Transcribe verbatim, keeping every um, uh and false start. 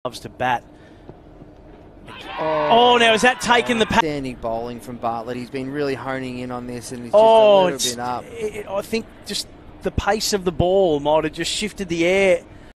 loves to bat. Oh, oh now is that taking the... Outstanding bowling from Bartlett. He's been really honing in on this, and he's just oh, a little bit up. It, I think just the pace of the ball might have just shifted the air